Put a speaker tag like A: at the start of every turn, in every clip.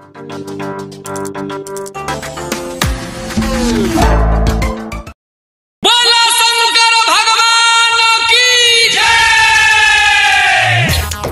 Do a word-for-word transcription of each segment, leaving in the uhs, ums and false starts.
A: बोला शंकर भगवान की जय।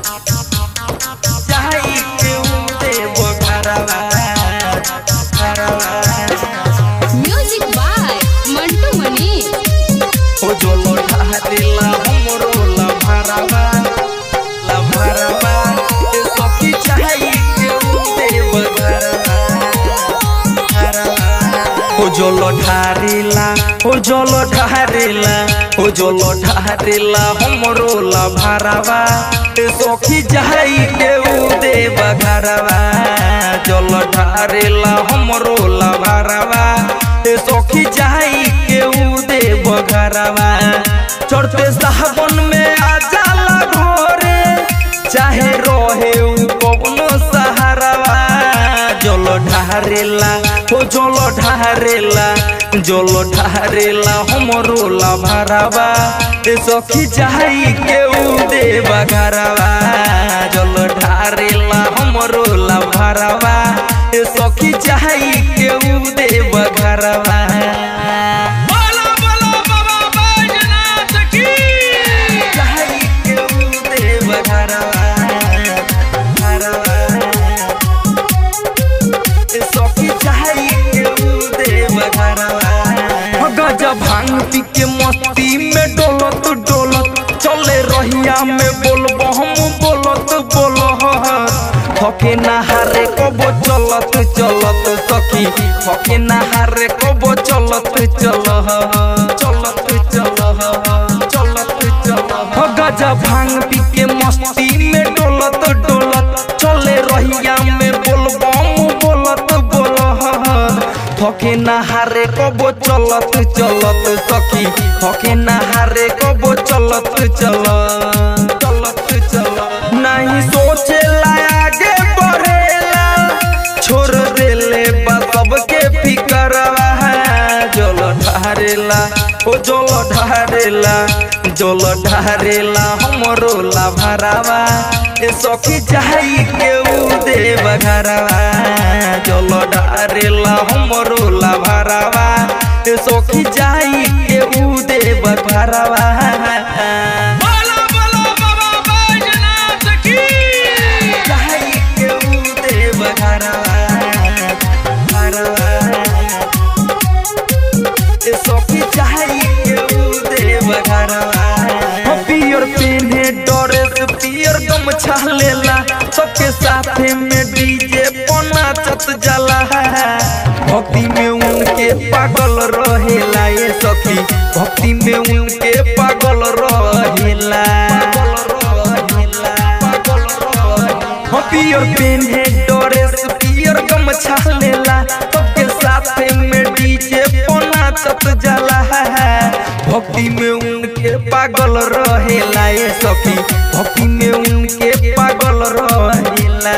B: चाही क्यों देव घरवा घरवा
C: म्यूजिक बाय मंटू मनी।
B: ओ जो लोटा दिला हमरो लभरवा लभरवा सखी चाही क्यों देव घरवा घरवा ओ जो लोटा दिला ओ जो लोटा दिला ओ जो लोटा दिला हमरो लभरवा सखी चाही क्यों देव घरवा जो लोटा दिला हमरो लभरवा सखी चाही क्यों देव घरवा चढ़ते सावन में आ जाला घरे चाहे रहे कौनो सहारवा जल ढारेला हो जल ढारेला जल ढारेला हमरो लभरवा सखी चाही केहू देव घरवा जल ढारेला हमरो लभरवा सखी चाही केहू देव घरवा।
A: बोला बोला बाबा बैजनाथ की
B: चाही केहू देव घरवा घरवा सखी चाही केहू देव घरवा। गजा भांग पी के मस्ती में डोलत डोलत चले रहिया में बोलब हम बोलत बोलत हके नहारे कबो चलत चलत सखी हके नहारे कबो चलत चलत चलत चलत चलत चलत गजा भांग पी के मस्ती में डोलत डोलत चले रहिया में बोलब हम बोलत बोलत हके नहारे कबो चलत चलत सखी हके नहारे कबो चलत चलत चलत चलत नहीं सोचेला आगे बढ़ेला छोड़ देले बा सबके फिकरवा जल ढारेला ओ जल ढारेला जल ढारेला हमरो लभरवा सखी चाही केहू देव घरवा जल ढारेला हमरो लभरवा सखी चाही केहू देव घरवा।
A: बोला बोला बाबा बैजनाथ की
B: चाही केहू देव घरवा घरवा सखी चाही केहू देव घरवा। पियर पेन्हे ड्रेस पियर गमछा लेला सबके साथे में डीजे पना चत जाला भक्ति में उनके पागल रहेला ये सखी भक्ति में उनके पागल रहेला पियर पेन्हे ड्रेस पियर गमछा लेला सबके साथे में डीजे पना चत जाला भक्ति में उनके पागल रहेला ये सखी भक्ति में उनके पागल रहेला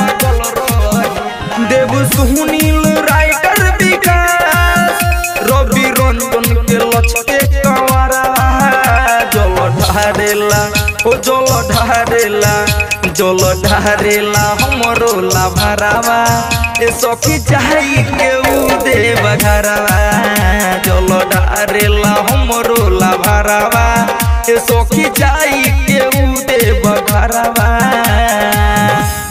B: देव सुनील राइटर विकास रवि रंजन के लचके कंवरा जल ढारेला ओ जल ढारेला जल ढारेला हमरो लभरवा सखी चाही केहू देव घरवा जल ढारेला हमरो लभरवा सखी चाही केहू देव घरवा।